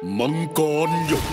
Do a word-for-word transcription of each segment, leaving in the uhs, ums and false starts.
มังกรหยก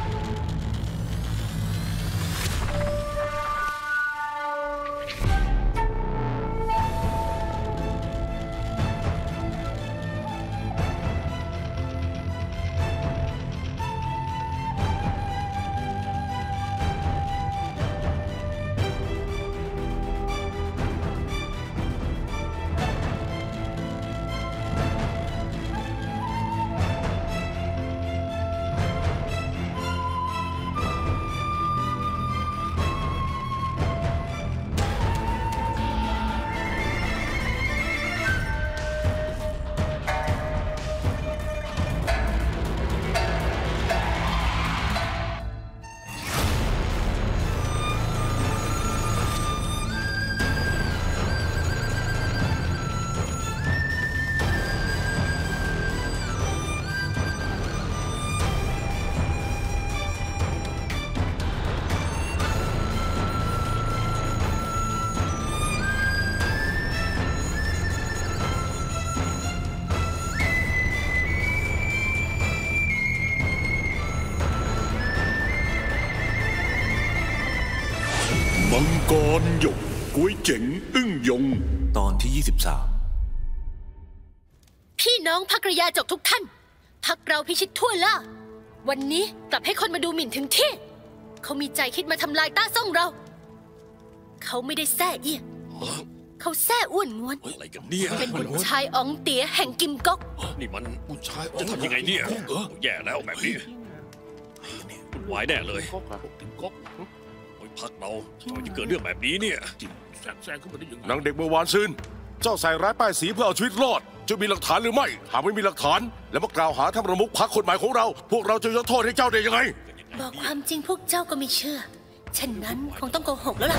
มังกรหยกก๋วยเจ๋งอึ้งยงตอนที่ยี่สิบสามพี่น้องพักระยาจกทุกท่านพักเราพิชิตทั่วล่าวันนี้กลับให้คนมาดูหมิ่นถึงที่เขามีใจคิดมาทำลายต้าซ่องเราเขาไม่ได้แซ่เอี้ยเขาแซ่อ้วนง้วนอะไรกันเนี่ยเป็นบุตรชายอ๋องเตี๋ยแห่งกิมก๊อกนี่มันบุตรชายจะทำยังไงเนี่ยแย่แล้วแบบนี้วุ่นวายแน่เลยกิมก๊อกพักเราทำไมจะเกิดเรื่องแบบนี้เนี่ยแซงขึ้นมาได้ยังไงนางเด็กเมื่อวานซืนเจ้าใส่ร้ายป้ายสีเพื่อเอาชีวิตรอดจะมีหลักฐานหรือไม่หากไม่มีหลักฐานแล้วมากล่าวหาท่านประมุขพรรคคนใหม่ของเราพวกเราจะยกโทษให้เจ้าได้ยังไงบอกความจริงพวกเจ้าก็ไม่เชื่อฉะนั้นคงต้องโกหกแล้วล่ะ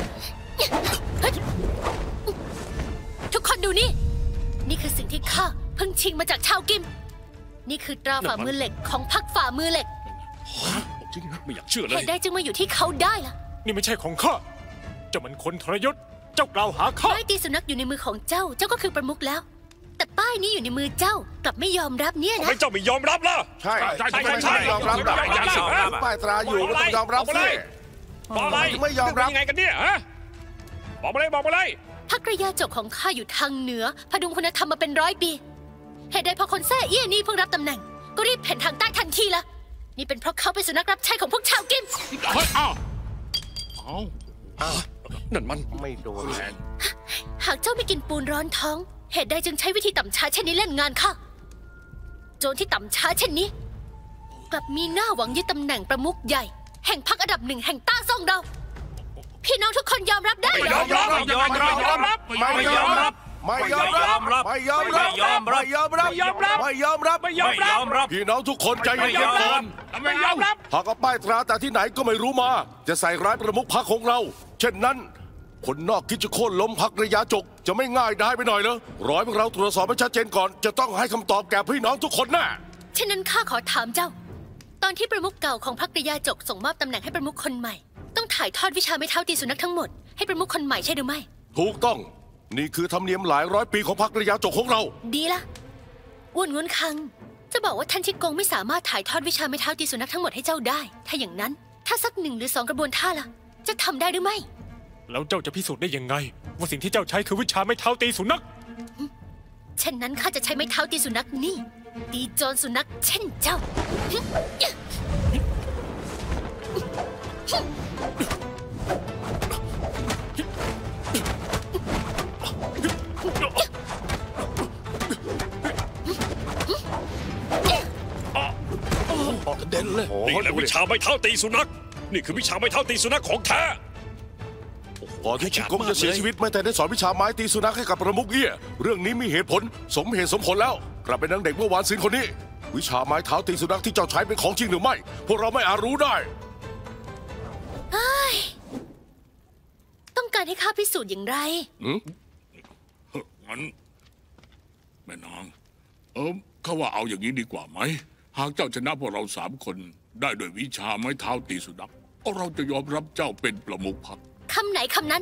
ทุกคนดูนี่นี่คือสิ่งที่ข้าเพิ่งชิงมาจากชาวกิมนี่คือตราฝ่ามือเหล็กของพรรคฝ่ามือเหล็กจริงไม่อยากเชื่อเลยเหตุใดจึงมาอยู่ที่เขาได้ล่ะนี่ไม่ใช่ของข้าเจ้ามันคนทรยศเจ้ากล่าวหาข้าป้ายตีสุนัขอยู่ในมือของเจ้าเจ้าก็คือประมุขแล้วแต่ป้ายนี้อยู่ในมือเจ้ากลับไม่ยอมรับเนี่ยนะทำไมเจ้าไม่ยอมรับล่ะใช่ใช่ใช่ใช่ยอมรับป้ายตราอยู่ก็ต้องยอมรับสิบอกอะไรไม่ยอมรับยังไงกันเนี่ยฮะบอกมาเลยบอกมาเลยพักระยาจกของข้าอยู่ทางเหนือพดุงคุณธรรมมาเป็นร้อยปีเหตุใดพอคนแซ่เอี้ยนี่เพิ่งรับตำแหน่งก็รีบเพ่นทางใต้ทันทีละนี่เป็นเพราะเขาเป็นสุนัขรับใช้ของพวกชาวกิมเฮ้ยอ้าวอ้าวนั่นมันไม่โดนแทงหากเจ้าไม่กินปูนร้อนท้องเหตุใดจึงใช้วิธีต่ำช้าเช่นนี้เล่นงานข้าโจรที่ต่ำช้าเช่นนี้กลับมีหน้าหวังยึดตำแหน่งประมุขใหญ่แห่งพรรคอันดับหนึ่งแห่งต้าซ่องเราพี่น้องทุกคนยอมรับได้ไม่ยอมรับไม่ยอมรับไม่ยอมรับไม่ยอมรับไม่ยอมรับไม่ยอมรับไม่ยอมรับไม่ยอมรับไม่ยอมรับไม่ยอมรับพี่น้องทุกคนใจเย็นๆก่อนไม่ยอมรับหากเอาป้ายตราแต่ที่ไหนก็ไม่รู้มาจะใส่ร้ายประมุขพรรคของเราเช่นนั้นคนนอกคิดจะโค่นล้มพรรคระยะจกจะไม่ง่ายได้ไปหน่อยเหรอร้อยพวกเราตรวจสอบให้ชัดเจนก่อนจะต้องให้คำตอบแก่พี่น้องทุกคนแน่เช่นนั้นข้าขอถามเจ้าตอนที่ประมุขเก่าของพรรคระยะจกส่งมอบตำแหน่งให้ประมุขคนใหม่ต้องถ่ายทอดวิชาไม้เท้าตีสุนัขทั้งหมดให้ประมุขคนใหม่ใช่หรือไม่ถูกต้องนี่คือธรรมเนียมหลายร้อยปีของพรรคระยะจกของเราดีละอ้วนง้วนคังจะบอกว่าท่านชิดกงไม่สามารถถ่ายทอดวิชาไม้เท้าตีสุนัขทั้งหมดให้เจ้าได้ถ้าอย่างนั้นถ้าสักหนึ่งหรือสองกระบวนท่าล่ะจะทำได้หรือไม่แล้วเจ้าจะพิสูจน์ได้ยังไงว่าสิ่งที่เจ้าใช้คือวิชาไม้เท้าตีสุนัขเช่นนั้นข้าจะใช้ไม้เท้าตีสุนัขนี่ตีโจรสุนัขเช่นเจ้าเด่นเลยนี่แหละวิชาไม้เท้าตีสุนัขนี่คือวิชาไม้เท้าตีสุนัขของแท้ก่อนที่ชิดกงจะเสียชีวิตไม่แต่ได้สอนวิชาไม้ตีสุนัขให้กับประมุขเอี้ยเรื่องนี้มีเหตุผลสมเหตุสมผลแล้วกลับไปนางเด็กเมื่อวานซืนคนนี้วิชาไม้เท้าตีสุนัขที่เจ้าใช้เป็นของจริงหรือไม่พวกเราไม่อาจรู้ได้ต้องการให้ข้าพิสูจน์อย่างไรงั้นแม่นางเออข้าว่าเอาอย่างนี้ดีกว่าไหมหากเจ้าชนะพวกเราสามคนได้ด้วยวิชาไม้เท้าตีสุนัขเราจะยอมรับเจ้าเป็นประมุขพรรคคำไหนคำนั้น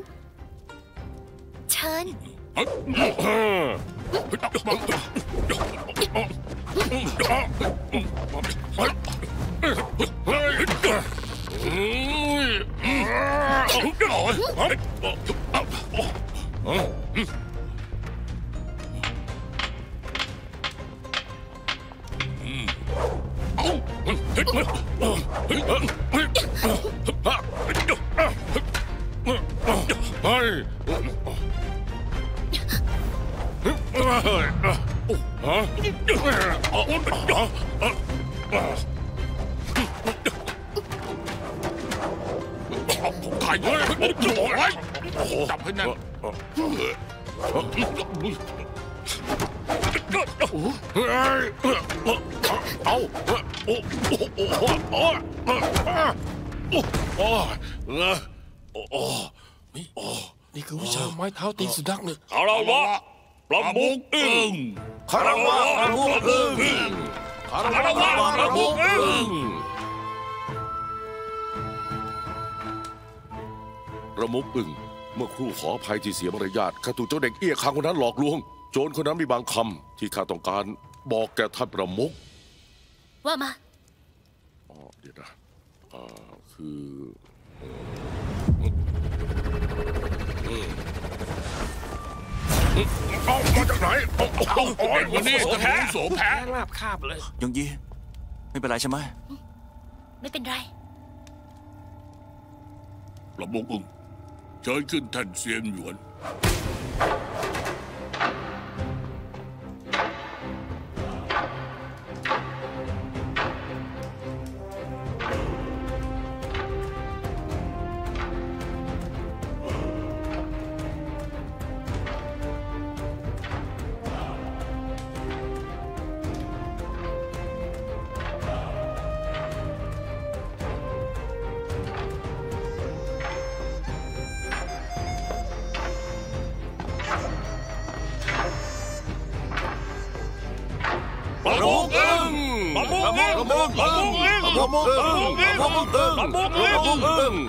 เชิญใครเฮ้ยจับให้แน่นเอาโอ้โอ้โอ้โอ้โอ้โอ้โอ้นี่คือวิชาไม้เท้าตีสุนัขเนี่ยคาราวะประมุขอึ้งคาราวะประมุขอึ้งคาราวะประมุขอึ้งประมุขอึ่งเมื่อครู่ขออภัยที่เสียมารยาทข้าถูกเจ้าเด็กเอี้ยคางคนนั้นหลอกลวงโจรคนนั้นมีบางคำที่ข้าต้องการบอกแก่ท่านประมุขว่ามาอ๋อเดี๋ยวนะอ่าคือเอามาจากไหนเอาเอาเอาวันนี้จะมีโสแพ้ลาบคาบเลยยงยีไม่เป็นไรใช่ไหมไม่เป็นไรประมุขอึ่งเชิญขึ้นท่านเซียนหยวนประมุขอึ้งประมุขอึ้งประมุขอึ้งประมุขอึ้งประมุขอึ้งประมุขอึ้ง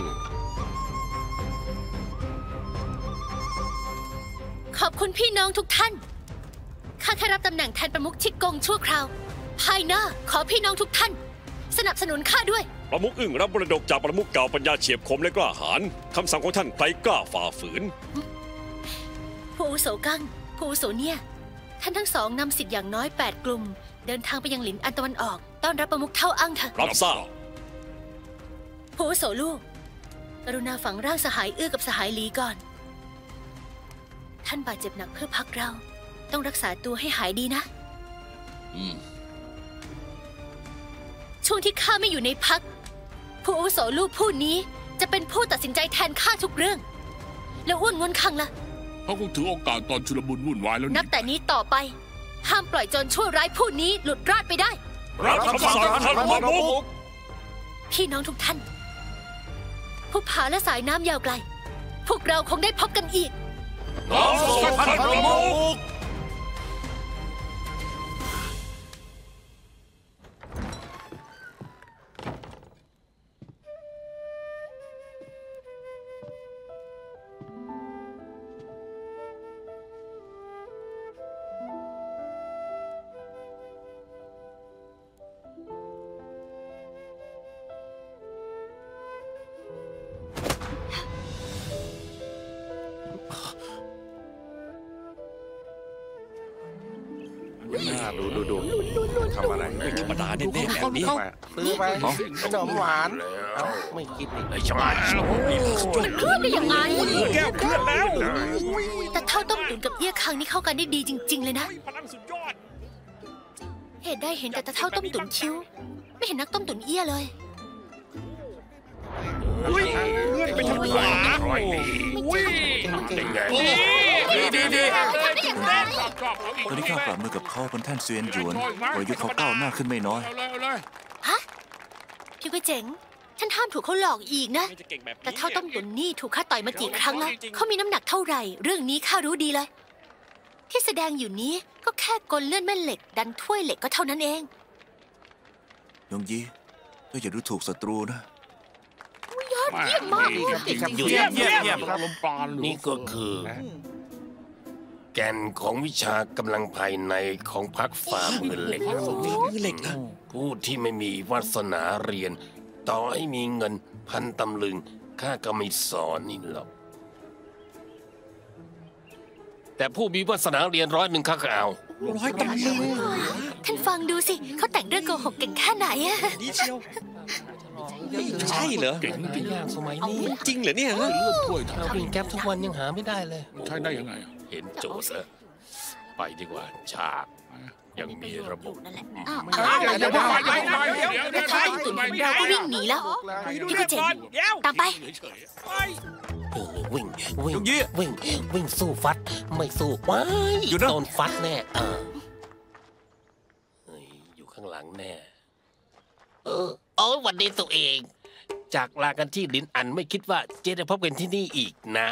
ขอบคุณพี่น้องทุกท่าน ข้าแค่รับตำแหน่งแทนประมุขชิกกงชั่วคราว ภายหน้าขอพี่น้องทุกท่าน สนับสนุนข้าด้วยประมุขอึ้งรับมรดกจากประมุขเก่าปัญญาเฉียบคมและกล้าหาญคำสั่งของท่านใครกล้าฝ่าฝืนผู้อาวุโสกังผู้อาวุโสเนี่ยท่านทั้งสองนำสิทธิ์อย่างน้อยแปดกลุ่ม เดินทางไปยังหลินอันตะวันออกต้อนรับประมุขเท่าอั้งเถอะรับทราบผู้อาวุโสลูกกรุณาฝังร่างสหายอื้อกับสหายหลีก่อน ท่านบาดเจ็บหนักเพื่อพักเรา ต้องรักษาตัวให้หายดีนะช่วงที่ข้าไม่อยู่ในพัก ผู้อาวุโสลูกผู้นี้จะเป็นผู้ตัดสินใจแทนข้าทุกเรื่อง แล้วอ้วนงวนคังล่ะเขาคงถือโอกาสตอนชุลมุนวุ่นวายแล้วนับแต่นี้ต่อไป ห้ามปล่อยโจรชั่วร้ายผู้นี้หลุดรอดไปได้รับคำสั่งท่านประมุขพี่น้องทุกท่านภูผาและสายน้ำยาวไกล พวกเราคงได้พบกันอีกรับส่งท่านประมุขดูดูดูทำอะไรไม่ธรรมดาแน่ๆแบบนี้ซื้อไปขนมหวานเอ้าไม่กินอีกไอ้ชาวบ้านนี่สุดยอดเคลื่อนได้ยังไงแก้วเคลื่อนแล้วแต่เท่าต้มตุ๋นกับเอี้ยคังนี่เข้ากันได้ดีจริง ๆ เลยนะพลังสุดยอดเหตุได้เห็นแต่ตะเท่าต้มตุ๋นคิ้ว ไม่เห็นนักต้มตุ๋นเอี้ยเลยไปทำหวาดีดีดีตอนนี้ข้าปรับมือกับเขาบนแท่นเซียนหยวนวรยุทธ์เขาก้าวหน้าขึ้นไม่น้อยฮะ พี่ก๋วยเจ๋งท่านห้ามถูกเขาหลอกอีกนะ แต่เท่าต้มตุ๋นนี่ถูกข้าต่อยมากี่ครั้งแล้วเขามีน้ำหนักเท่าไหร่ เรื่องนี้ข้ารู้ดีเลย ที่แสดงอยู่นี้ก็แค่กลเลื่อนแม่เหล็ก ดันถ้วยเหล็กก็เท่านั้นเองยงยีก็อย่าดูถูกศัตรูนะยอดเยี่ยมมากครับเยี่ยมเยี่ยมเยี่ยมครับลมปราณนี่ก็คือแก่นของวิชากำลังภายในของพรรคฝ่ามือเหล็กมือเหล็กนะผู้ที่ไม่มีวาสนาเรียน ต่อให้มีเงินพันตำลึงข้าก็ไม่สอนนี่หรอกแต่ผู้มีวาสนาเรียนร้อยหนึ่งข้าก็เอาร้อยกันเลยท่านฟังดูสิเขาแต่งเรื่องโกหกเก่งแค่ไหนอะดีเชียวใช่เหรอเก่งจริงสมัยนี้จริงเหรอเนี่ยฮะเลือดถ้วยเราวิ่งแก๊ปทุกวันยังหาไม่ได้เลยใช้ได้ยังไงอะเห็นโจทย์แล้วไปดีกว่าฉากยังมีระบบนั่นแหละอ้าวเดี๋ยวเดี๋ยวเดี๋ยวเดี๋ยวเดี๋ยวเดี๋ยวเดี๋ยวถ้าไอ้ตุ่นของเราก็วิ่งหนีแล้วนี่ก็เจ๋งตามไปเออวิ่งวิ่งวิ่งวิ่งสู้ฟัด ไม่สู้ว้ายโดนฟัดแน่เออเฮ้ยอยู่ข้างหลังแน่เออโอ้วันนี้ตัวเอง จากลากันที่ลินอันไม่คิดว่าเจจะพบกันที่นี่อีกนะ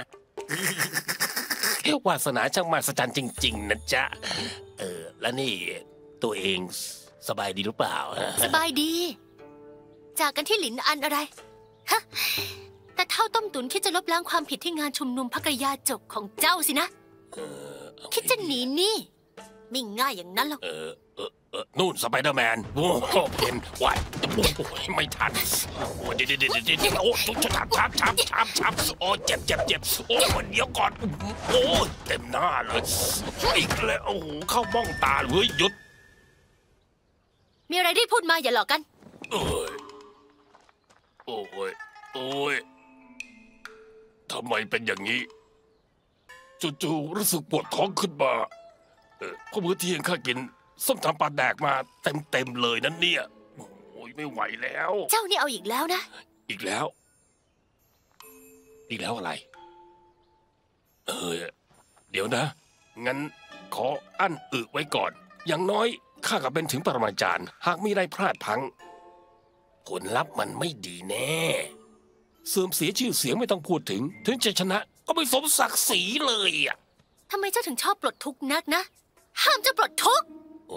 วาสนาช่างมหัศจรรย์จริง ๆนะจ๊ะเออแล้วนี่ตัวเองสบายดีหรือเปล่าสบายดี จากกันที่หลินอันอะไรฮะแต่เท่าต้มตุ๋นคิดจะลบล้างความผิดที่งานชุมนุมพระกยาจกของเจ้าสินะเออคิดจะหนีนี่ไม่ง่ายอย่างนั้นหรอกเออเออเออนู่นสไปเดอร์แมนโอ้โหเห็นวายโอ้โหไม่ทันโอ้โหเดี๋ยวเดี๋ยวเดี๋ยวเดี๋ยวโอ้ชับชับชับชับชับโอ้เจ็บเจ็บเจ็บโอ้เดี๋ยวก่อนโอ้เต็มหน้าเลยอีกแล้วโอ้โหเข้าบ้องตาเลยหยุดมีอะไรที่พูดมาอย่าหลอกกันโอ้ยโอ้ยโอ้ยทำไมเป็นอย่างนี้จู่ๆรู้สึกปวดท้องขึ้นมาเออพอมื้อเที่ยงข้ากินส้มตำปลาแดกมาเต็มๆเลยนั่นเนี่ยโอ้ยไม่ไหวแล้วเจ้านี่เอาอีกแล้วนะอีกแล้ว อีกแล้วอะไร เออเดี๋ยวนะ งั้นขออั้นอึไว้ก่อน อย่างน้อยข้าก็เป็นถึงปรมาจารย์ หากมีอะไรพลาดพลั้งผลลัพธ์มันไม่ดีแน่ เสื่อมเสียชื่อเสียงไม่ต้องพูดถึง ถึงจะชนะก็ไม่สมศักดิ์ศรีเลยอ่ะทำไมเจ้าถึงชอบปลดทุกข์นักนะ ห้ามเจ้าปลดทุกข์โอ้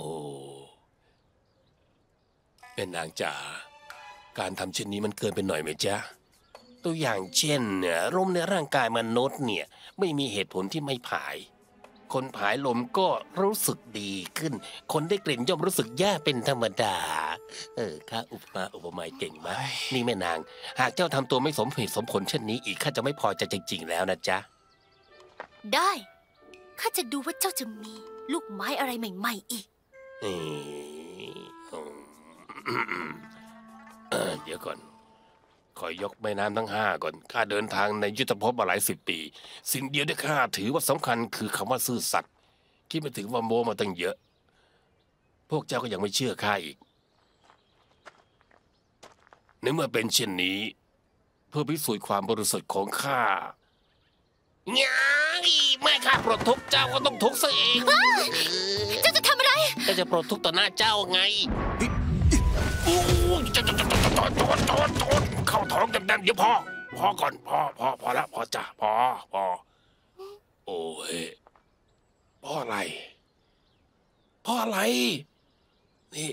เป็นนางจ๋าการทำเช่นนี้มันเกินไปหน่อยไหมจ๊ะ ตัวอย่างเช่นเนี่ยลมในร่างกายมนุษย์เนี่ยไม่มีเหตุผลที่ไม่ผาย คนผายลมก็รู้สึกดีขึ้น คนได้กลิ่นย่อมรู้สึกแย่เป็นธรรมดา เออข้าอุปมาอุปไมยเก่งมากนี่แม่นาง หากเจ้าทำตัวไม่สมเหตุสมผลเช่นนี้อีกข้าจะไม่พอใจจริงๆแล้วนะจ๊ะได้ ข้าจะดูว่าเจ้าจะมีลูกไม้อะไรใหม่ๆอีกเอ่อเอ่อเดี๋ยวก่อนขอยยกแม่น้ำทั้งห้าก่อนข้าเดินทางในยุทธภพมาหลายสิบปี สิ่งเดียวที่ข้าถือว่าสำคัญคือคำว่าซื่อสัตย์คิดมาถึงว่าโมมาตั้งเยอะ พวกเจ้าก็ยังไม่เชื่อข้าอีกในเมื่อเป็นเช่นนี้ เพื่อพิสูจน์ความบริสุทธิ์ของข้ายังไม่ข้าปลดทุกข์เจ้าก็ต้องทุกข์ซะเองเจ้าจะทำอะไรก็จะปลดทุกข์ต่อหน้าเจ้าไงโอ้ยจอดจอดจอดจอดจอดจอดจอดเข้าท้องเต็มๆเดี๋ยวพอพอก่อนพอพอพอแล้วพอจ้ะพอพอโอ้ยเพราะอะไรเพราะอะไรนี่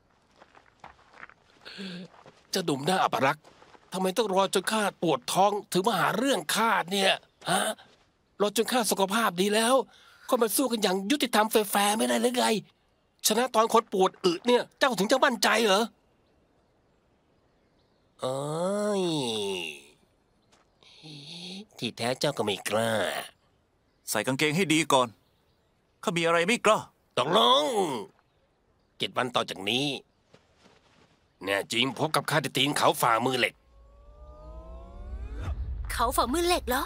เจะดุมหน้าอัปรักษ์ทำไมต้องรอจนข้าปวดท้องถึงมาหาเรื่องข้าเนี่ยฮะรอจนข้าสุขภาพดีแล้วก็มาสู้กันอย่างยุติธรรมแฟร์ๆไม่ได้หรือไงชนะตอนคนปวดอึเนี่ยเจ้าถึงจะมั่นใจเหรอเอ้ยที่แท้เจ้าก็ไม่กล้าใส่กางเกงให้ดีก่อนข้ามีอะไรไม่กล้าตกลงเจ็ดวันต่อจากนี้แน่จริงพบกับข้าที่ตีนเขาฝ่ามือเหล็กเขาฝ่ามือเหล็กเหรอ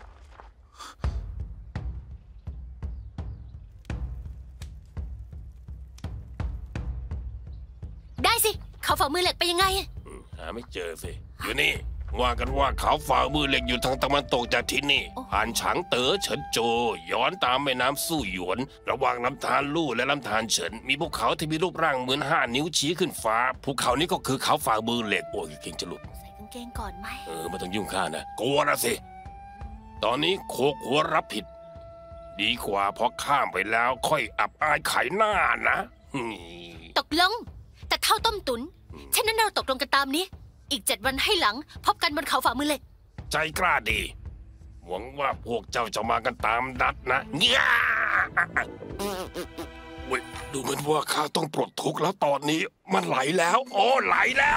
ได้สิ เขาฝ่ามือเหล็กไปยังไงหาไม่เจอสิ อยู่นี่ว่ากันว่าเขาฝ่ามือเหล็กอยู่ทางตะวันตกจากที่นี่ ผ่านฉางเต๋อเฉินโจ ย้อนตามแม่น้ำสู้หยวน ระหว่างลำธารลู่และลำธารเฉิน มีภูเขาที่มีรูปร่างเหมือนห้านิ้วชี้ขึ้นฟ้า ภูเขานี้ก็คือเขาฝ่ามือเหล็กโอ้ยเก่งจะหลุดใส่กางเกงก่อนไหมเออไม่ต้องยุ่งข้านะกลัวนะสิ ตอนนี้โคกหัวรับผิด ดีกว่าพอข้ามไปแล้วค่อยอับอายขายหน้านะอืมตกลง แต่เท่าต้มตุนฉะนั้นเราตกลงกันตามนี้ อีกเจ็ดวันให้หลัง พบกันบนเขาฝ่ามือเหล็กใจกล้าดี หวังว่าพวกเจ้าจะมากันตามนัดนะย่าเว้ยดูเหมือนว่าข้าต้องปลดทุกข์แล้วตอนนี้มันไหลแล้วโอ้ไหลแล้ว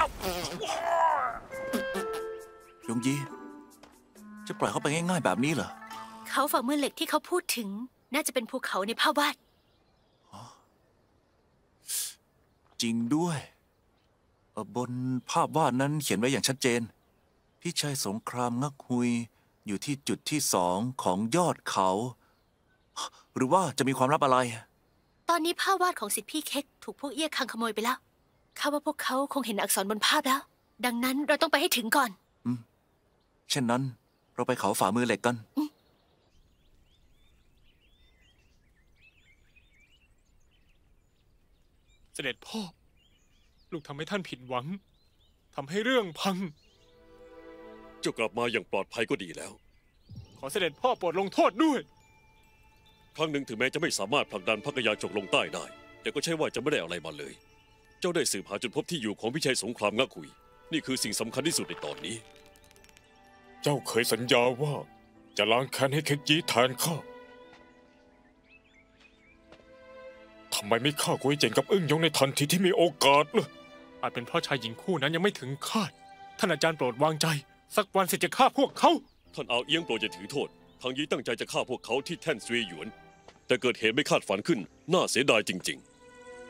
ยงยีจะปล่อยเขาไปง่ายๆแบบนี้เหรอเขาฝ่ามือเหล็กที่เขาพูดถึงน่าจะเป็นภูเขาในภาพวาดจริงด้วยเอ่อบนภาพวาดนั้นเขียนไว้อย่างชัดเจนพี่ชายสงครามงักฮุยอยู่ที่จุดที่สองของยอดเขา หรือว่าจะมีความลับอะไรตอนนี้ภาพวาดของสิทธิพี่เค้กถูกพวกเอี้ยคังขโมยไปแล้วข้าว่าพวกเขาคงเห็นอักษรบนภาพแล้ว ดังนั้นเราต้องไปให้ถึงก่อนอืมเช่นนั้นเราไปเขาฝ่ามือเหล็กกันเสด็จพ่อ ลูกทำให้ท่านผิดหวังทำให้เรื่องพังเจ้ากลับมาอย่างปลอดภัยก็ดีแล้วขอเสด็จพ่อโปรดลงโทษด้วยครั้งหนึ่งถึงแม้จะไม่สามารถผลักดันพระกยาจกลงใต้ได้ แต่ก็ใช่ว่าจะไม่ได้อะไรมาเลย เจ้าได้สืบหาจนพบที่อยู่ของพิชัยสงครามงักคุยนี่คือสิ่งสำคัญที่สุดในตอนนี้เจ้าเคยสัญญาว่าจะล้างแค้นให้เค็กจีแทนข้าทำไมไม่ฆ่ากุ้ยเจ๋งกับอึ้งยงในทันทีที่มีโอกาสล่ะอาจเป็นเพราะชายหญิงคู่นั้นยังไม่ถึงคาดท่านอาจารย์โปรดวางใจ สักวันสิจะฆ่าพวกเขาท่านเอาเอี้ยงโปรดจะถือโทษทางยีตั้งใจจะฆ่าพวกเขาที่แท่นซวยหยวน แต่เกิดเหตุไม่คาดฝันขึ้นน่าเสียดายจริงๆ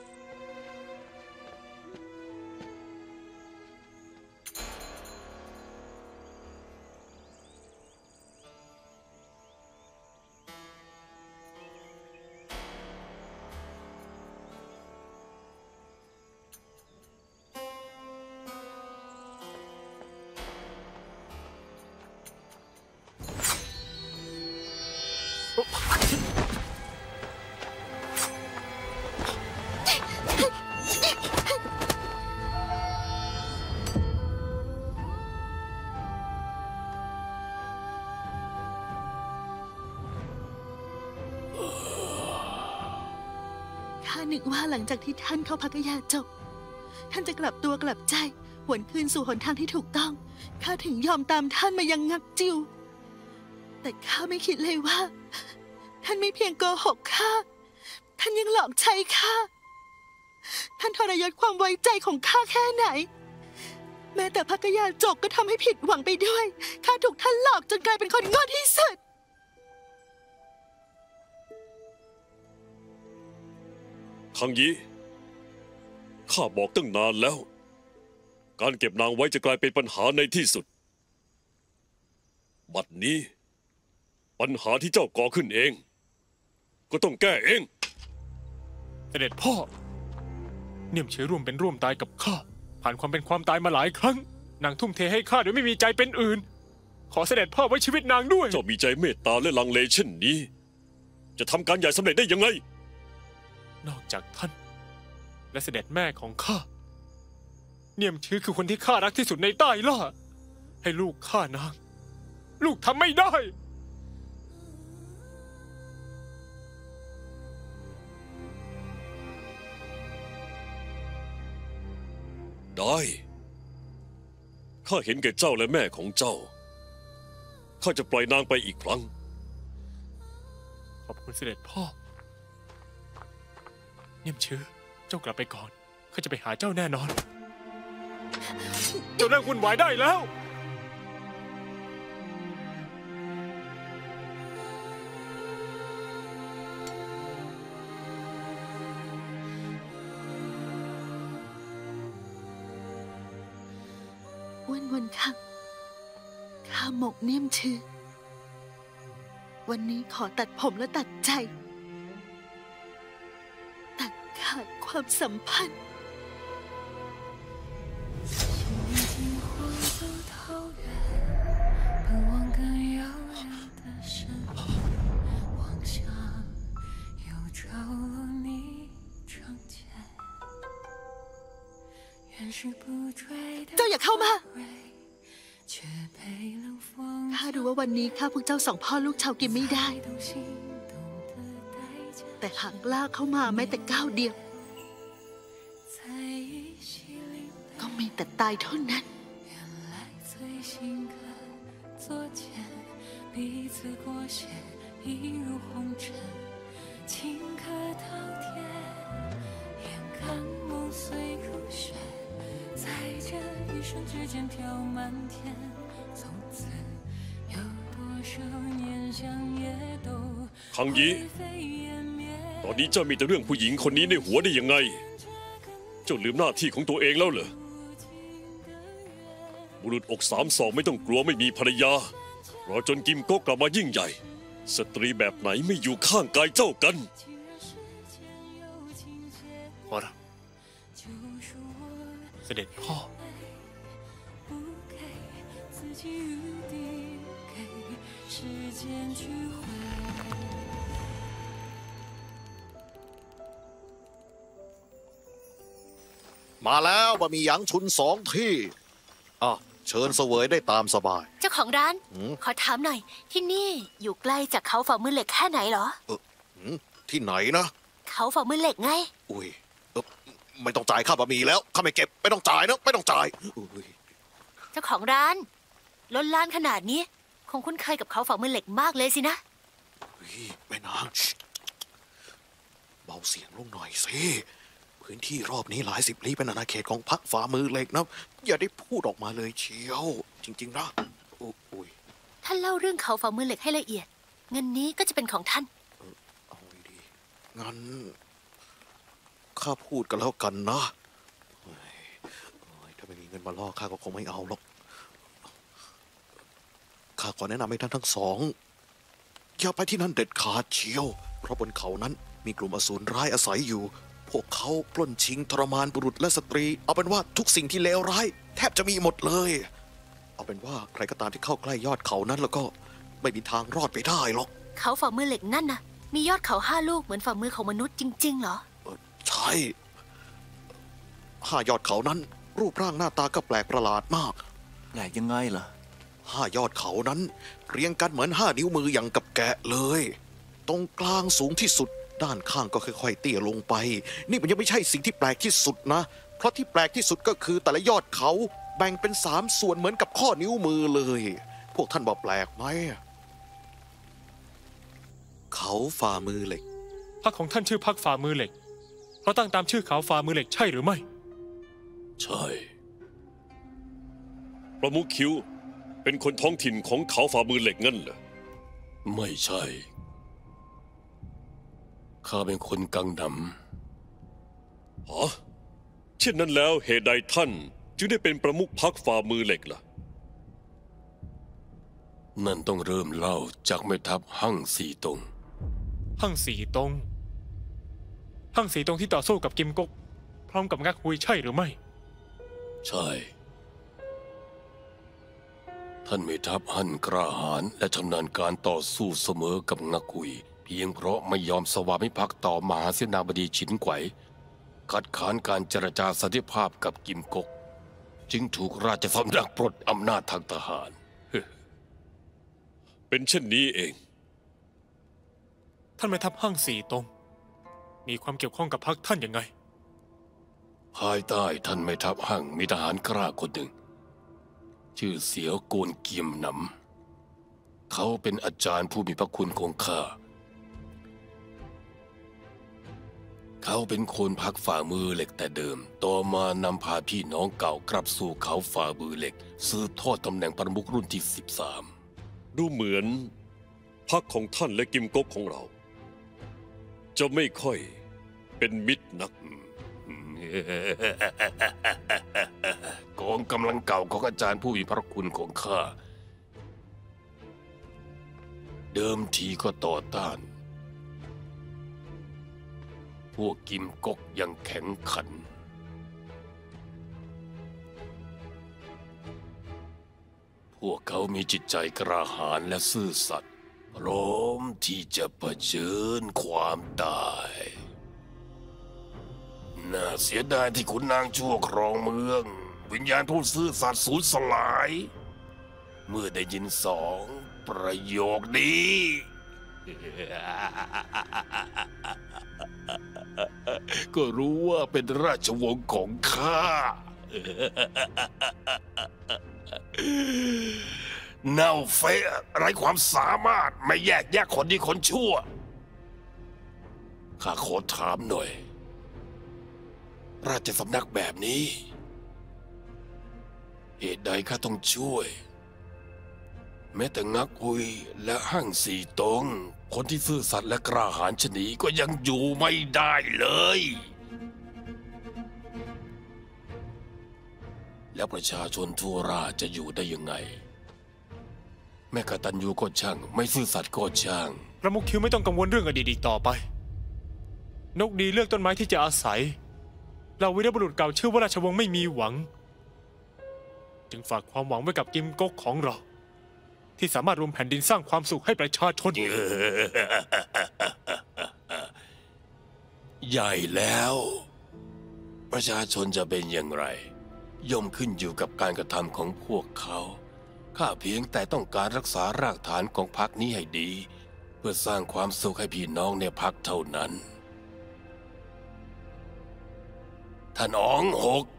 ข้านึกว่าหลังจากที่ท่านเข้าพักยาจบท่านจะกลับตัวกลับใจหวนคืนสู่หนทางที่ถูกต้องข้าถึงยอมตามท่านมายังงักจิวแต่ข้าไม่คิดเลยว่าท่านไม่เพียงโกหกข้าท่านยังหลอกใช้ข้าท่านทรยศความไว้ใจของข้าแค่ไหนแม้แต่พักยาจกก็ทำให้ผิดหวังไปด้วยข้าถูกท่านหลอกจนกลายเป็นคนโง่ที่สุดทางยีข้าบอกตั้งนานแล้ว การเก็บนางไว้จะกลายเป็นปัญหาในที่สุด บัดนี้ ปัญหาที่เจ้าก่อขึ้นเอง ก็ต้องแก้เองเสด็จพ่อเนียมเชื้อร่วมเป็นร่วมตายกับข้าผ่านความเป็นความตายมาหลายครั้งนางทุ่มเทให้ข้าโดยไม่มีใจเป็นอื่นขอเสด็จพ่อไว้ชีวิตนางด้วยเจ้ามีใจเมตตาและลังเลเช่นนี้ จะทำการใหญ่สำเร็จได้ยังไงนอกจากท่านและเสด็จแม่ของข้าเนียมชื้อคือคนที่ข้ารักที่สุดในใต้ล่าให้ลูกข้านางลูกทำไม่ได้ได้ข้าเห็นแก่เจ้าและแม่ของเจ้าข้าจะปล่อยนางไปอีกครั้งขอบคุณเสด็จพ่อเนียมชื้อเจ้ากลับไปก่อนข้าจะไปหาเจ้าแน่นอนเจ้าเลิกวุ่นวายได้แล้วอ้วนวนค่ะข้าหมกเนียมชื้อวันนี้ขอตัดผมและตัดใจตัดขาดความสัมพันธ์เจ้าอย่าเข้ามาข้ารู้ว่าวันนี้ข้าพวกเจ้าสองพ่อลูกชาวกินไม่ได้แต่หากกล้าเข้ามาแม้แต่ก้าวเดียวก็มีแต่ตายเท่านั้น顷刻滔天，眼看梦碎如雪，在这一瞬之间飘满天。从此有多少年想也都คังยีตอนนี้เจ้ามีแต่เรื่องผู้หญิงคนนี้ในหัวได้ยังไง เจ้าลืมหน้าที่ของตัวเองแล้วเหรอบุรุษอกสามศอกไม่ต้องกลัวไม่มีภรรยารอจนกิมก๊กกลับมายิ่งใหญ่ สตรีแบบไหนไม่อยู่ข้างกายเจ้ากันพอละเสด็จพ่อมาแล้วบะหมี่หยางชุนสองที่อ่ะเชิญเสวยได้ตามสบายเจ้าของร้านหืมขอถามหน่อย ที่นี่อยู่ใกล้จากเขาฝ่ามือเหล็กแค่ไหนเหรอเออหืมที่ไหนนะเขาฝ่ามือเหล็กไงอุ้ยเออไม่ต้องจ่ายค่าบะหมี่แล้วข้าไม่เก็บไม่ต้องจ่ายนะไม่ต้องจ่ายอุ้ยเจ้าของร้านล้นล้านขนาดนี้ คงคุ้นเคยกับเขาฝ่ามือเหล็กมากเลยสินะอุ้ยแม่นางชิเบาเสียงลงหน่อยสิพื้นที่รอบนี้หลายสิบลี้เป็นอาณาเขตของพรรคฝ่ามือเหล็กนะอย่าได้พูดออกมาเลยเชียว จริง ๆนะอุ้ยท่านเล่าเรื่องเขาฝ่ามือเหล็กให้ละเอียด เงินนี้ก็จะเป็นของท่านเอาไงดีงั้นข้าพูดกันแล้วกันนะเฮ้ยเฮ้ยถ้าไม่มีเงินมาล่อข้าก็คงไม่เอาหรอกข้าขอแนะนำให้ท่านทั้งสองอย่าไปที่นั่นเด็ดขาดเชียวเพราะบนเขานั้นมีกลุ่มอสูรร้ายอาศัยอยู่ พวกเขาปล้นชิงทรมานบุรุษและสตรีเอาเป็นว่าทุกสิ่งที่เลวร้ายแทบจะมีหมดเลยเอาเป็นว่าใครก็ตามที่เข้าใกล้ยอดเขานั้นแล้วก็ไม่มีทางรอดไปได้หรอกเขาฝ่ามือเหล็กนั่นนะมียอดเขาห้าลูกเหมือนฝ่ามือของมนุษย์จริงๆเหรอใช่ห้ายอดเขานั้นรูปร่างหน้าตาก็แปลกประหลาดมากแปลกยังไงล่ะห้ายอดเขานั้นเรียงกันเหมือนห้านิ้วมืออย่างกับแกะเลย ตรงกลางสูงที่สุดด้านข้างก็ค่อยๆเตี้ยลงไปนี่มันยังไม่ใช่สิ่งที่แปลกที่สุดนะเพราะที่แปลกที่สุดก็คือแต่ละยอดเขาแบ่งเป็นสามส่วนเหมือนกับข้อนิ้วมือเลย พวกท่านบอกแปลกไหมเขาฝ่ามือเหล็กพรรคของท่านชื่อพรรคฝ่ามือเหล็กเพราะตั้งตามชื่อเขาฝ่ามือเหล็กใช่หรือไม่ใช่ ประมุขคิ้วเป็นคนท้องถิ่นของเขาฝ่ามือเหล็กงั้นเหรอไม่ใช่ข้าเป็นคนกังนำอ๋อเช่นนั้นแล้วเหตุใดท่านจึงได้เป็นประมุขพรรคฝ่ามือเหล็กล่ะนั่นต้องเริ่มเล่าจากแม่ทัพหั่งสีตงหั่งสีตง หั่งสีตงที่ต่อสู้กับกิมก๊กพร้อมกับงักฮุยใช่หรือไม่ใช่ ท่านแม่ทัพหั่นกล้าหาญและชำนาญการต่อสู้เสมอกับงักฮุยเพียงเพราะไม่ยอมสวามิภักดิ์ต่อมหาเสนาบดีฉินไกวคัดค้านการเจรจาสันติภาพกับกิมก๊กจึงถูกราชสำนักปลดอำนาจทางทหาร เป็นเช่นนี้เองท่านแม่ทัพหั่งสีตงมีความเกี่ยวข้องกับพรรคท่านยังไงภายใต้ท่านแม่ทัพหั่งมีทหารกล้าคนหนึ่งชื่อเสียวโกนเกียมหนำเขาเป็นอาจารย์ผู้มีพระคุณของข้าเขาเป็นคนพักฝ่ามือเหล็กแต่เดิมต่อมานำพาพี่น้องเก่ากลับสู่เขาฝ่ามือเหล็กสืบทอดตำแหน่งประมุขรุ่นที่สิบสามดูเหมือนพรรคของท่านและกิมก๊กของเรา จะไม่ค่อยเป็นมิตรนัก กองกำลังเก่าของอาจารย์ผู้มีพระคุณของข้าเดิมทีก็ต่อต้านพวกกิมก๊กยังแข็งขันพวกเขามีจิตใจกระหายและซื่อสัตย์พร้อมที่จะเผชิญความตายน่าเสียดายที่ขุนนางชั่วครองเมืองวิญญาณผู้ซื่อสัตย์สูญสลาย เมื่อได้ยินสองประโยคนี้ ก็รู้ว่าเป็นราชวงศ์ของข้า เน่าเฟะไร้ความสามารถไม่แยกแยกคนดีคนชั่วข้าขอถามหน่อย ราชสำนักแบบนี้ เหตุใดข้าต้องช่วย แม้แต่งักอุยและห้างสีตงคนที่ซื่อสัตย์และกล้าหาญชะนีก็ยังอยู่ไม่ได้เลย แล้วประชาชนทั่วราชจะอยู่ได้ยังไง แม่กตัญญูก็ช่าง ไม่ซื่อสัตย์ก็ช่างประมุขคิวไม่ต้องกังวลเรื่องอดีตอีกต่อไป นกดีเลือกต้นไม้ที่จะอาศัยเราวีรบุรุษเก่าเชื่อว่าราชวงศ์ไม่มีหวัง จึงฝากความหวังไว้กับกิมก๊กของเรา ที่สามารถรวมแผ่นดินสร้างความสุขให้ประชาชนใหญ่แล้ว ประชาชนจะเป็นอย่างไร ย่อมขึ้นอยู่กับการกระทำของพวกเขาข้าเพียงแต่ต้องการรักษารากฐานของพรรคนี้ให้ดี เพื่อสร้างความสุขให้พี่น้องในพรรคเท่านั้นท่านอ๋องหก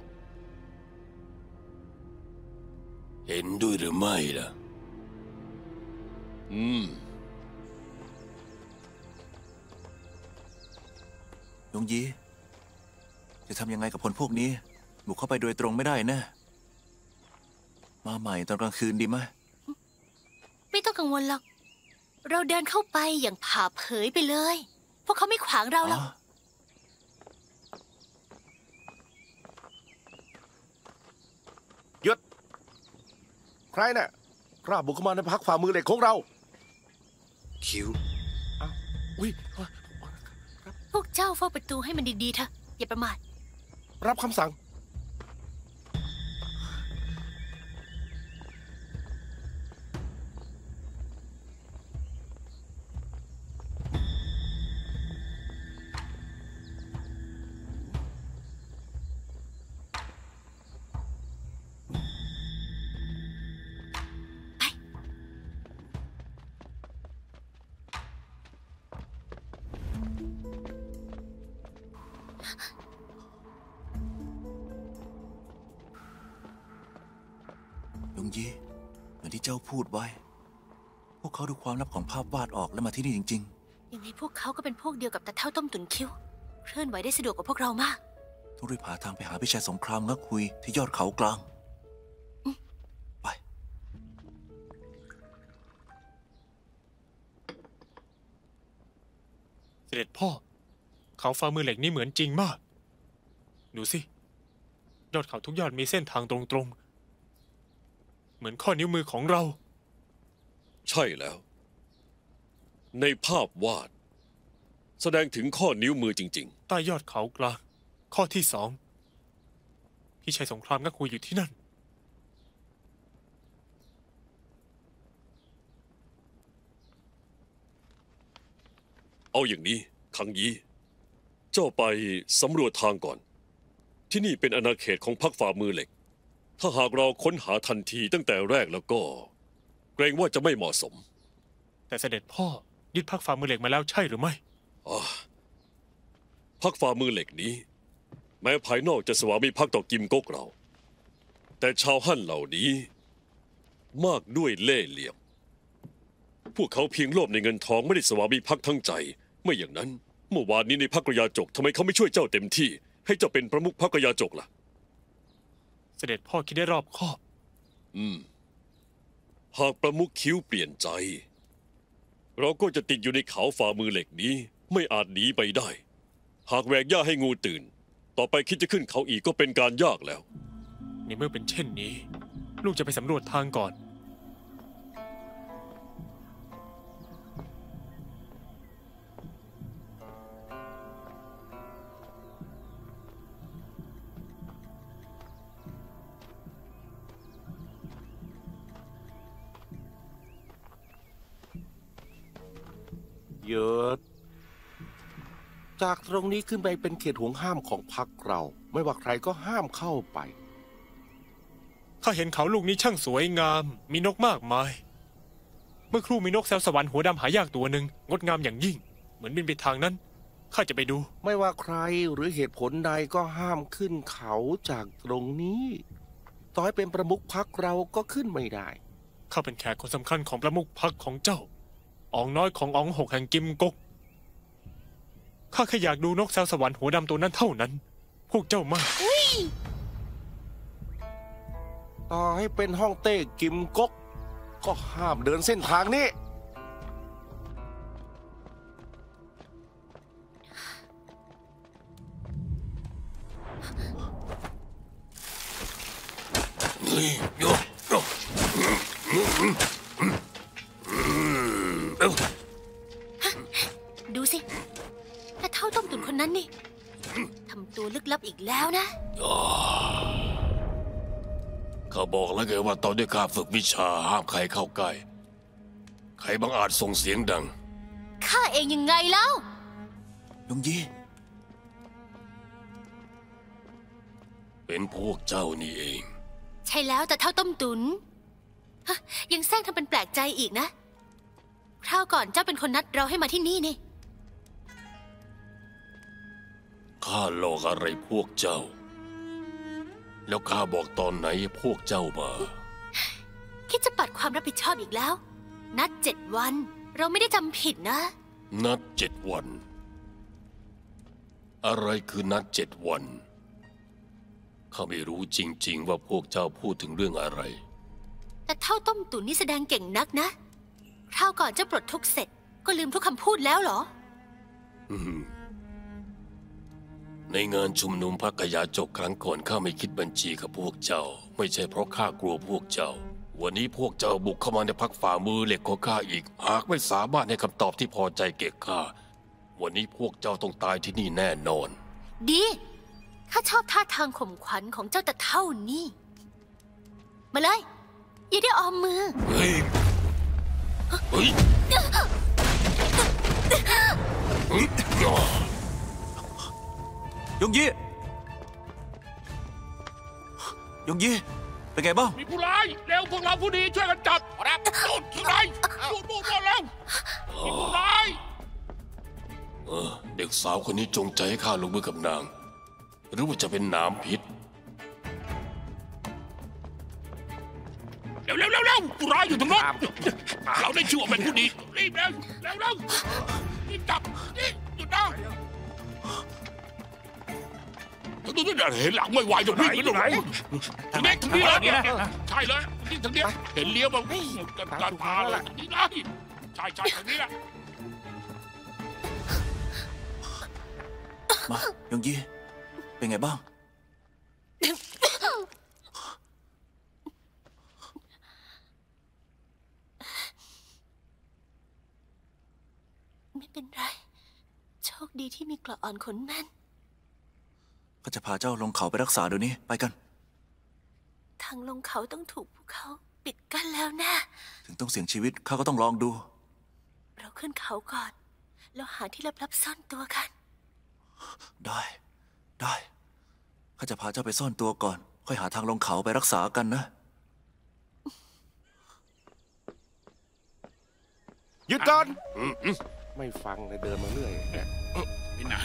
เห็นด้วยหรือไม่ล่ะอืมยงยีจะทำยังไงกับคนพวกนี้ บุกเข้าไปโดยตรงไม่ได้นะมาใหม่ตอนกลางคืนดีไหมไม่ต้องกังวลหรอก เราเดินเข้าไปอย่างผ่าเผยไปเลย พวกเขาไม่ขวางเราหรอกหยุด ใครน่ะกล้าบุกเข้ามาในพักฝ่ามือเหล็กของเราคิวอุ้ยพวกเจ้าเฝ้าประตูให้มันดีๆเถอะอย่าประมาทรับคำสั่งยงยีเหมือนที่เจ้าพูดไว้ พวกเขาดูความลับของภาพวาดออกและมาที่นี่จริงยังไงพวกเขาก็เป็นพวกเดียวกับตาเท่าต้มตุ๋นคิ้ว เคลื่อนไหวได้สะดวกกว่าพวกเรามากๆต้องรีบหาทางไปหาพี่ชายสงครามงักคุยที่ยอดเขากลาง ไปเสด็จพ่อ เขาฝ่ามือเหล็กนี่เหมือนจริงมาก ดูสิ ยอดเขาทุกยอดมีเส้นทางตรงๆ เหมือนข้อนิ้วมือของเราใช่แล้ว ในภาพวาด แสดงถึงข้อนิ้วมือจริงใต้ยอดเขากลาง ข้อที่สอง พี่ชายสงครามงักคุยอยู่ที่นั่นๆ เอาอย่างนี้คังยี เจ้าไปสำรวจทางก่อน ที่นี่เป็นอาณาเขตของพรรคฝ่ามือเหล็ก ถ้าหากเราค้นหาทันทีตั้งแต่แรกแล้วก็ เกรงว่าจะไม่เหมาะสมแต่เสด็จพ่อยึดพรรคฝ่ามือเหล็กมาแล้วใช่หรือไม่พรรคฝ่ามือเหล็กนี้ แม้ภายนอกจะสวามิภักดิ์ต่อกิมก๊กเรา แต่ชาวฮั่นเหล่านี้ มากด้วยเล่ห์เหลี่ยม พวกเขาเพียงโลภในเงินทองไม่ได้สวามิภักดิ์ทั้งใจ ไม่อย่างนั้นเมื่อวานนี้ในพรรคกยาจกทำไมเขาไม่ช่วยเจ้าเต็มที่ ให้เจ้าเป็นประมุขพรรคกยาจกล่ะเสด็จพ่อคิดได้รอบคอบอืม หากประมุขคิ้วเปลี่ยนใจ เราก็จะติดอยู่ในเขาฝ่ามือเหล็กนี้ ไม่อาจหนีไปได้ หากแหวกหญ้าให้งูตื่น ต่อไปคิดจะขึ้นเขาอีกก็เป็นการยากแล้วในเมื่อเป็นเช่นนี้ ลูกจะไปสำรวจทางก่อนเยอะจากตรงนี้ขึ้นไปเป็นเขตห่วงห้ามของพรรคเรา ไม่ว่าใครก็ห้ามเข้าไปข้าเห็นเขาลูกนี้ช่างสวยงาม มีนกมากมาย เมื่อครู่มีนกแซวสวรรค์หัวดำหายากตัวหนึ่งงดงามอย่างยิ่ง เหมือนบินไปทางนั้น ข้าจะไปดูไม่ว่าใครหรือเหตุผลใดก็ห้ามขึ้นเขาจากตรงนี้ ต่อให้เป็นประมุขพรรคเราก็ขึ้นไม่ได้ข้าเป็นแขกคนสำคัญของประมุขพรรคของเจ้า อ๋องน้อยของอ๋องหกแห่งกิมก๊กข้าแค่อยากดูนกแซวสวรรค์หัวดำตัวนั้นเท่านั้น พวกเจ้ามากต่อให้เป็นห้องเต้กิมก๊กก็ห้ามเดินเส้นทางนี้ดูสิถ้าเท่าต้มตุ๋นคนนั้นนี่ทำตัวลึกลับอีกแล้วนะเขาบอกแล้วไงว่าตอนที่ข้าฝึกวิชาห้ามใครเข้าใกล้ใครบังอาจส่งเสียงดังข้าเองยังไงแล้วยงยี่เป็นพวกเจ้านี่เองใช่แล้วแต่เท่าต้มตุ๋นฮะยังแซงทำเป็นแปลกใจอีกนะคราวก่อนเจ้าเป็นคนนัดเราให้มาที่นี่นี่ข้าหลอกอะไรพวกเจ้า แล้วข้าบอกตอนไหนพวกเจ้ามาคิดจะปัดความรับผิดชอบอีกแล้ว นัดเจ็ดวันเราไม่ได้จำผิดนะนัดเจ็ดวัน อะไรคือนัดเจ็ดวันข้าไม่รู้จริงๆว่าพวกเจ้าพูดถึงเรื่องอะไรแต่เท่าต้มตุ๋นนี่แสดงเก่งนักนะคราวก่อนเจ้าปลดทุกข์เสร็จก็ลืมทุกคำพูดแล้วเหรออืมในงานชุมนุมพรรคกยาจกครั้งก่อนข้าไม่คิดบัญชีกับพวกเจ้า ไม่ใช่เพราะข้ากลัวพวกเจ้า วันนี้พวกเจ้าบุกเข้ามาในพรรคฝ่ามือเหล็กของข้าอีก หากไม่สามารถให้คำตอบที่พอใจแก่ข้าวันนี้พวกเจ้าต้องตายที่นี่แน่นอนดีข้าชอบท่าทางข่มขวัญของเจ้าแต่เท่านี้มาเลยอย่าได้ออมมือเฮ้ยเฮ้ยเฮ้ยยงยี่ยงยี่เป็นไงบ้างมีผู้ร้ายเร็วพวกเราผู้ดีช่วยกันจับรับตูดที่ไหนตูดบูดเร็วมีผู้ร้ายเออเด็กสาวคนนี้จงใจให้ข้าลงมือกับนาง หรือว่าจะเป็นน้ำพิษเร็วเร็วเร็วเร็วผู้ร้ายอยู่ตรงนั้นเราได้ชื่อว่าเป็นผู้ดีรีบเร็วเร็วเร็วรีบจับนี่หยุดนะดูดูเห็นหลังไม่ไหวจะวิ่งไปตรงไหนทางนี้ทางนี้เลยใช่เลยนี่ทางนี้เห็นเลี้ยวมากันการพาเลยทางนี้เลยใช่ใช่ทางนี้แหละมายงยี่เป็นไงบ้างไม่เป็นไรโชคดีที่มีเกราะอ่อนขนแม่นข้าจะพาเจ้าลงเขาไปรักษาเดี๋ยวนี้ไปกันทางลงเขาต้องถูกภูเขาปิดกั้นแล้วนะถึงต้องเสี่ยงชีวิตข้าก็ต้องลองดูเราขึ้นเขาก่อนแล้วหาที่ลับๆซ่อนตัวกันได้ได้ข้าจะพาเจ้าไปซ่อนตัวก่อนค่อยหาทางลงเขาไปรักษากันนะหยุดก่อนไม่ฟังเลยเดินมาเรื่อยไปไหน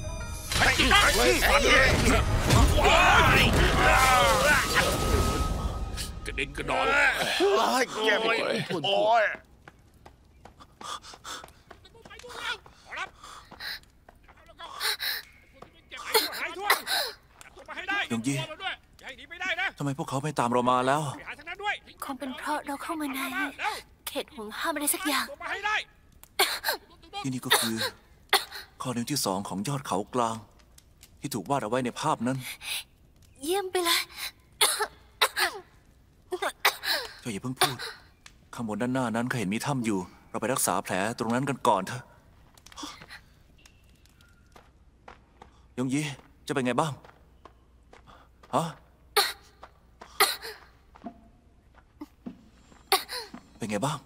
กระเด็นกระดอนแกไปโอ้ยยงยี่ทำไมพวกเขาไม่ตามเรามาแล้วคงเป็นเพราะเราเข้ามาในเขตห่วงห้ามอะไรสักอย่างที่นี่ก็คือข้อนิ้วที่สองของยอดเขากลางที่ถูกวาดเอาไว้ในภาพนั้นเยี่ยมไปเลยเจ้าอย่าเพิ่งพูดข้างบนด้านหน้านั้นเขาเห็นมีถ้ำอยู่เราไปรักษาแผลตรงนั้นกันก่อนเถอะยงยี่จะเป็นไงบ้างฮะเป็นไงบ้าง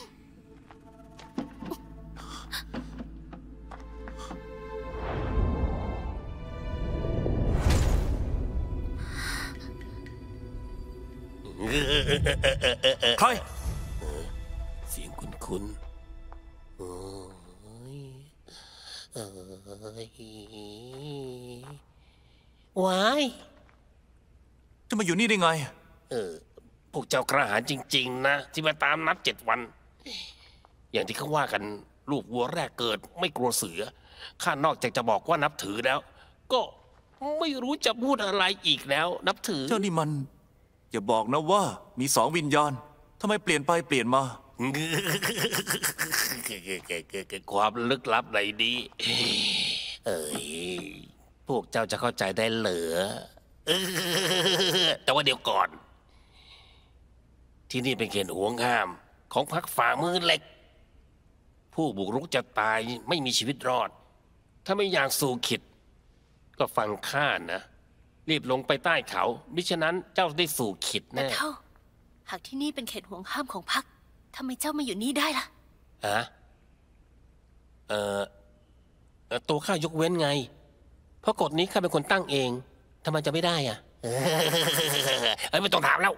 ใครเสียงคุ้นๆโอ้ยเอ้ยวายจะมาอยู่นี่ได้ไงเออพวกเจ้ากระหายจริงๆนะที่มาตามนัดเจ็ดวันอย่างที่เขาว่ากันลูกวัวแรกเกิดไม่กลัวเสือข้านอกจากจะบอกว่านับถือแล้ว ก็ไม่รู้จะพูดอะไรอีกแล้ว นับถือเจ้านี่มัน อย่าบอกนะว่ามีสองวิญญาณทำไมเปลี่ยนไปเปลี่ยนมาความลึกลับไหนดีเอ้ยพวกเจ้าจะเข้าใจได้เหรอแต่ว่าเดี๋ยวก่อน ที่นี่เป็นเขตห่วงห้ามของพรรคฝ่ามือเหล็ก ผู้บุกรุกจะตายไม่มีชีวิตรอด ถ้าไม่อยากสู่ขิด ก็ฟังข้านะ รีบลงไปใต้เขามิฉะนั้นเจ้าได้สู่ขิดแต่แน่เท่า หากที่นี่เป็นเขตห่วงห้ามของพรรคทำไมเจ้ามาอยู่นี่ได้ล่ะฮะเอ่อเอ่อตัวข้ายกเว้นไง เพราะกฎนี้ข้าเป็นคนตั้งเองทำไมจะไม่ได้อ่ะ เอ้ยไม่ต้องถามแล้ว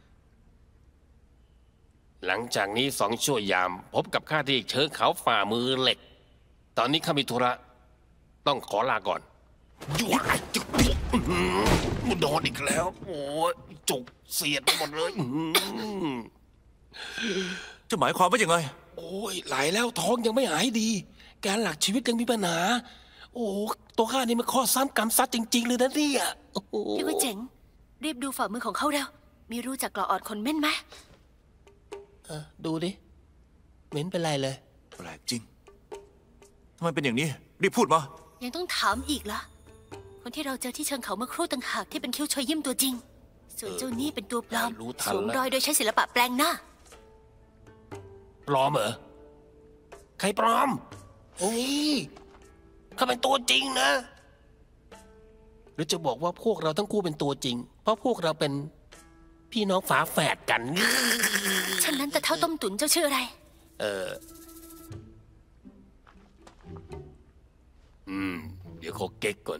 หลังจากนี้สองชั่วยาม พบกับข้าที่เชิงเขาฝ่ามือเหล็ก ตอนนี้ข้ามีธุระต้องขอลาก่อนยุ่ยจุกมันโดนอีกแล้ว โอ้ยจุกเสียดไปหมดเลยอื้อหือจะหมายความว่ายังไงโอ้ยไหลแล้วท้องยังไม่หายดี การหลักชีวิตยังมีปัญหา โอ้ตัวข้านี่มันข้อซ้ำกรรมซัดจริง ๆ เลยนะเนี่ยโอ้โหพี่ก๋วยเจ๋ง รีบดูฝ่ามือของเขาแล้ว มีรูจากกรออ่อนขนเม่นไหมเออดูดิเหม็นเป็นไรเลยแปลกจริงทำไมเป็นอย่างนี้รีบพูดมายังต้องถามอีกล่ะ คนที่เราเจอที่เชิงเขาเมื่อครู่ต่างหากที่เป็นคิ้วชอยยิ้มตัวจริง ส่วนเจ้านี่เป็นตัวปลอมรู้ทันสวมแล้วรอยโดยใช้ศิลปะแปลงหน้าปลอมเหรอใครปลอมโอ้ยข้าเป็นตัวจริงนะหรือจะบอกว่าพวกเราทั้งคู่เป็นตัวจริง เพราะพวกเราเป็นพี่น้องฝาแฝดกันฉะนั้นแต่เท่าต้มตุ๋นเจ้าชื่ออะไรเอออืม เดี๋ยวเขาเก๊กก่อน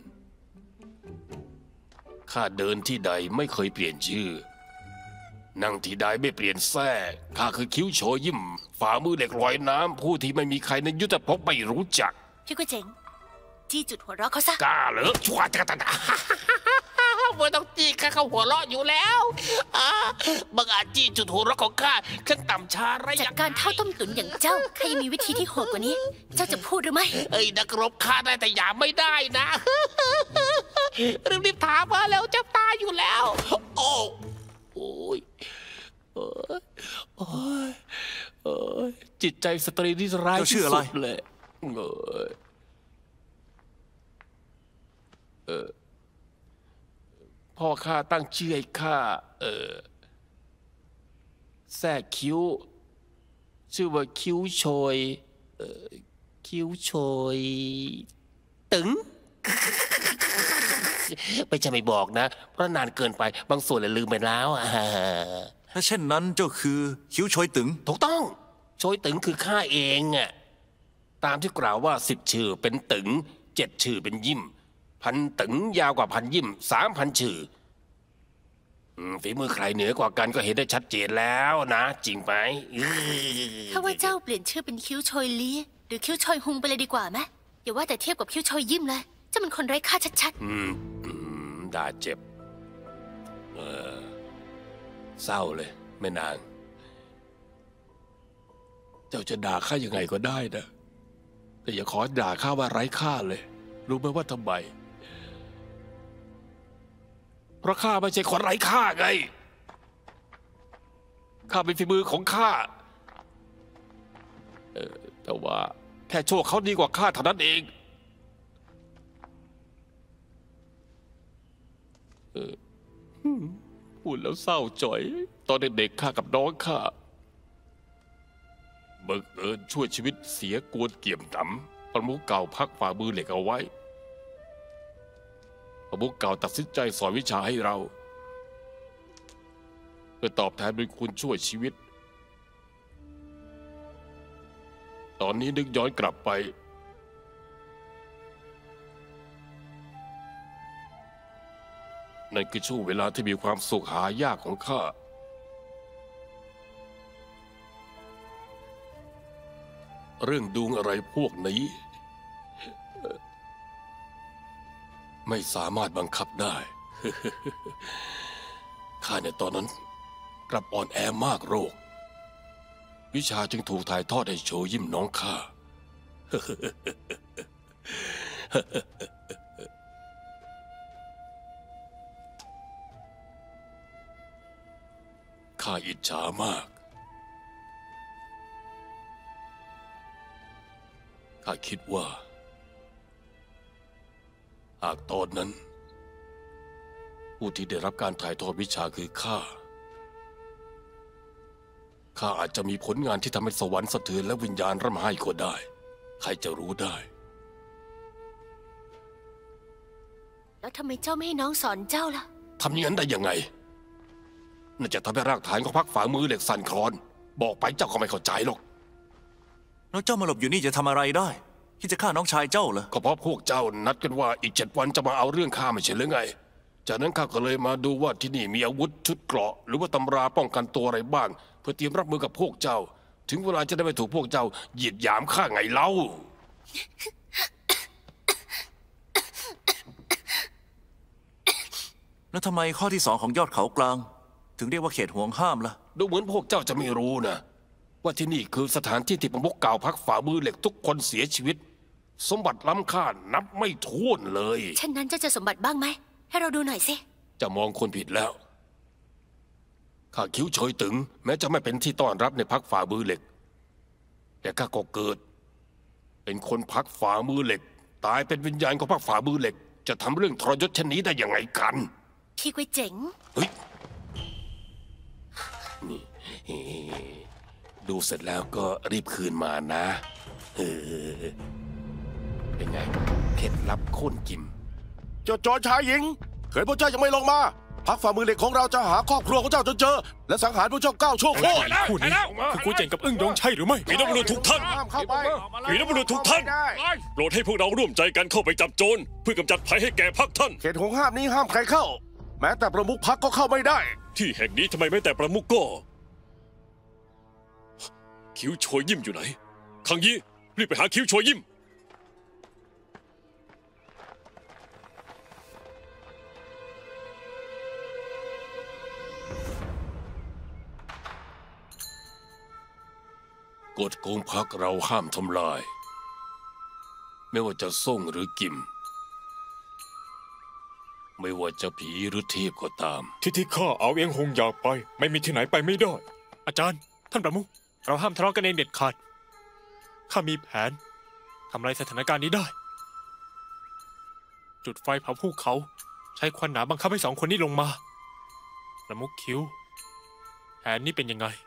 ข้าเดินที่ใดไม่เคยเปลี่ยนชื่อ นั่งที่ใดไม่เปลี่ยนแท้ข้าคือคิ้วโชยยิ้ม ฝ่ามือเหล็กลอยน้ำผู้ที่ไม่มีใครในยุทธภพไม่รู้จักพี่ก๋วยเจ๋ง จี้จุดหัวเราะเขาซะกล้าเหรอชัวจักรตันไม่ต้องจี้ข้าเขาหัวเราะอยู่แล้วอ่าบังอาจจี้จุดหัวเราะของข้าขั้นต่ำช้าไรจัดการเท่าต้มตุ๋นอย่างเจ้าใครยังมีวิธีที่โหดกว่านี้ เจ้าจะพูดหรือไม่เอ้ยนักรบฆ่าได้แต่อย่าไม่ได้นะรีบๆถามมาแล้วจะตายอยู่แล้ว โอ้โอ้ยโอ้ยโอ้ยโอ้ยจิตใจสตรีนี่ร้ายที่สุดเลยโอ้ยเออพ่อข้าตั้งชื่อให้ข้าเออแทรกคิ้ว ชื่อว่าคิ้วโชยเออคิ้วโชยตึง ไม่ใช่ไม่บอกนะ เพราะนานเกินไปบางส่วนเลยลืมไปแล้วอ่ะถ้าเช่นนั้นเจ้าคือคิ้วโชยตึงถูกต้อง โชยตึงคือข้าเองอ่ะตามที่กล่าวว่าสิบชื่อเป็นตึงเจ็ดชื่อเป็นยิ้มพันตึงยาวกว่าพันยิ้มสามพันชื่ออืมฝีมือใครเหนือกว่ากันก็เห็นได้ชัดเจนแล้วนะ จริงไหมถ้าว่าเจ้าเปลี่ยนชื่อเป็นคิ้วชอยลีหรือคิ้วชอยฮุงไปเลยดีกว่าไหมอย่าว่าแต่เทียบกับคิ้วชอยยิ้มเลยเจ้ามันคนไร้ค่าชัดอืมอืมด่าเจ็บเออเศร้าเลยแม่นาง เจ้าจะด่าข้ายังไงก็ได้นะแต่อย่าขอด่าข้าว่าไร้ค่าเลยรู้ไหมว่าทำไมเพราะข้าไม่ใช่คนไร้ค่าไงข้าเป็นฝีมือของข้าเออแต่ว่าแค่โชคเขาดีกว่าข้าเท่านั้นเองเออพูดแล้วเศร้าจ่อยตอนเด็กๆข้ากับน้องข้าบังเอิญช่วยชีวิตเสียกวนเกี่ยมตำประมุขเก่าพักฝ่ามือเหล็กเอาไว้ประมุขเก่าตัดสินใจสอนวิชาให้เราเพื่อตอบแทนบุญคุณช่วยชีวิตตอนนี้นึกย้อนกลับไปนั่นคือช่วงเวลาที่มีความสุขหายากของข้าเรื่องดวงอะไรพวกนี้ไม่สามารถบังคับได้ ข้าในตอนนั้นกลับอ่อนแอมากโรค วิชาจึงถูกถ่ายทอดให้โชยิ้มน้องข้าข้าอิจฉามาก ข้าคิดว่าหากตอนนั้นผู้ที่ได้รับการถ่ายทอดวิชาคือข้า ข้าอาจจะมีผลงานที่ทำให้สวรรค์สะเทือนและวิญญาณร่ำไห้ก็ได้ ใครจะรู้ได้แล้วทำไมเจ้าไม่ให้น้องสอนเจ้าล่ะทำอย่างนั้นได้ยังไง น่าจะทำให้รากฐานของพรรคฝ่ามือเหล็กสั่นคลอน บอกไปเจ้าก็ไม่เข้าใจหรอกแล้วเจ้ามาหลบอยู่นี่จะทำอะไรได้ที่จะฆ่าน้องชายเจ้าเหรอก็เพราะพวกเจ้านัดกันว่าอีกเจ็ดวันจะมาเอาเรื่องข้าไม่ใช่หรือไง จากนั้นข้าก็เลยมาดูว่าที่นี่มีอาวุธชุดเกราะหรือว่าตำราป้องกันตัวอะไรบ้าง เพื่อเตรียมรับมือกับพวกเจ้า ถึงเวลาจะได้ไม่ถูกพวกเจ้าเหยียดหยามข้าไงเล่าแล้วทำไมข้อที่สองของยอดเขากลาง ถึงเรียกว่าเขตห่วงห้ามล่ะดูเหมือนพวกเจ้าจะไม่รู้นะว่าที่นี่คือสถานที่ที่ประมุขเก่าพรรคฝ่ามือเหล็กทุกคนเสียชีวิต สมบัติล้ำค่านับไม่ถ้วนเลยเช่นนั้นเจ้าจะสมบัติบ้างไหมให้เราดูหน่อยสิจะมองคนผิดแล้ว ข้าคิ้วเฉยตึง แม้จะไม่เป็นที่ต้อนรับในพรรคฝ่ามือเหล็ก แต่ข้าก็เกิด เป็นคนพรรคฝ่ามือเหล็ก ตายเป็นวิญญาณของพรรคฝ่ามือเหล็ก จะทำเรื่องทรยศเช่นนี้ได้ยังไงกันพี่ก๋วยเจ๋งเฮ้ยนี่ดูเสร็จแล้วก็รีบคืนมานะเออเป็นไงเคล็ดลับโค่นกิมเจ้าจอนชายหญิงเขยพระเจ้ายังไม่ลงมาพรรคฝ่ามือเหล็กของเราจะหาครอบครัวของเจ้าจนเจอ และสังหารพวกเจ้าเก้าชั่วโคตรคู่นี้คือกูเจ๋งกับอึ้งยงใช่หรือไม่มีนักบุรุษทุกท่านห้ามเข้าไปมีนักบุรุษทุกท่านโปรดให้พวกเราร่วมใจกันเข้าไปจับโจรเพื่อกำจัดภัยให้แก่พรรคท่านเขตห่วงห้ามนี้ห้ามใครเข้า แม้แต่ประมุขพรรคก็เข้าไม่ได้ที่แห่งนี้ทำไมไม่แต่ประมุขก็คิ้วโชยยิ้มอยู่ไหนคังยี่รีบไปหาคิ้วโชยยิ้มกฎของพรรคเราห้ามทำลาย ไม่ว่าจะส่งหรือกิม ไม่ว่าจะผีหรือเทพก็ตามที่ที่ข้าเอาเอียงหงอยากไป ไม่มีที่ไหนไปไม่ได้ อาจารย์ท่านประมุขเราห้ามทะเลาะกันเองเด็ดขาดข้ามีแผนทำลายสถานการณ์นี้ได้ จุดไฟเผาภูเขา ใช้ควันหนาบังคับให้สองคนนี้ลงมาประมุขคิ้วแผนนี้เป็นยังไง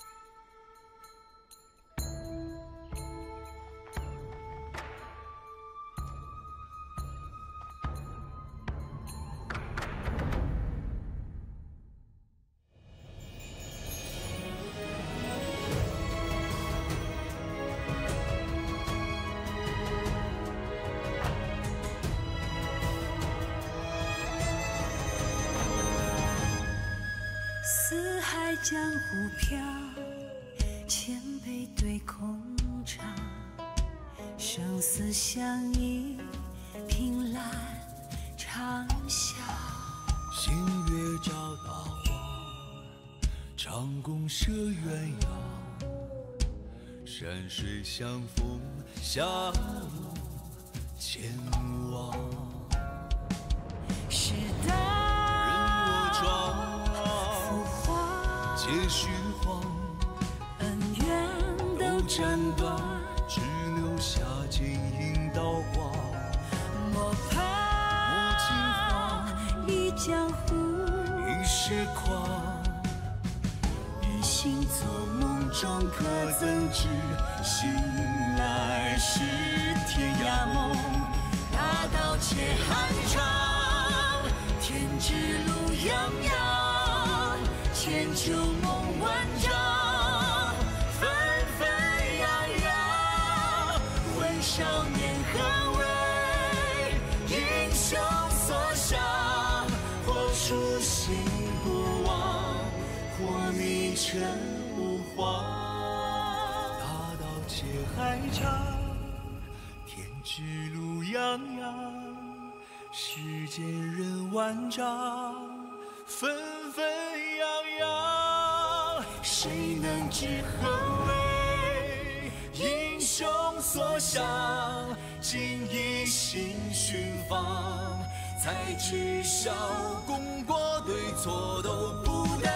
四海江湖飘，千杯对空唱，生死相依，凭栏长啸。 星月照大荒，长弓射鸳鸯，山水相逢，下路前往。 世道人我闯， 浮华， 皆虚晃， 恩怨都斩断， 只留下剑影刀光。 莫怕一江湖， 一世狂， 一行从梦中可曾知，醒来是天涯梦。大道且酣畅，天之路泱泱，千秋梦万丈，纷纷扬扬。问少年何为英雄所向？或初心不忘，或迷尘不慌。 大道且酣畅，天之路泱泱，世间人万丈，纷纷扬扬。 谁能知何为英雄所所想，尽一心寻访，才知晓功过对错都不该。